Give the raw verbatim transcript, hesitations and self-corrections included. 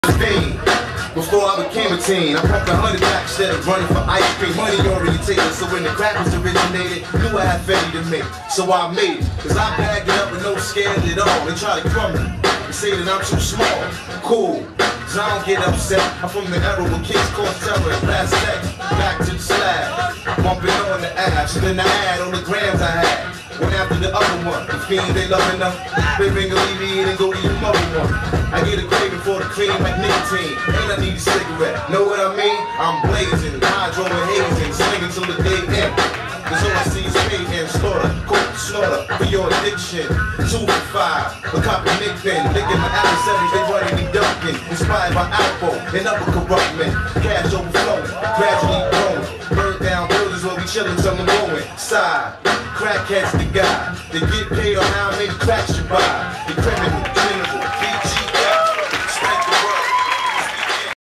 Before I became a teen, I pumped a hundred back instead of running for ice cream. Money orientated, so when the crack was originated, knew I had fatty to make, so I made it. Cause I bagged it up with no scared at all. They try to crumble me and say that I'm too small. Cool, cause I don't get upset. I'm from the era when kids caused terror and blast sex. Back to the slab, bumping on the ass, and then the ad on the grams I had. One after the other one, the fiend they love enough. They bring a leave and go to your mother one. I get a craving for the cream like nicotine, and I need a cigarette. Know what I mean? I'm blazing, hydro and hazing, slinging till the day end. Cause all I see is pain and slaughter, coke slaughter for your addiction. Two for five, a copy Nick Pen, licking my adversaries, they running me ducking. Inspired by alcohol and other corrupt men. Cash overflowing, gradually growing. Bird down buildings where we chillin' till the moment. Side. Crackheads the guy. They get paid on how many cracks you buy. The criminal.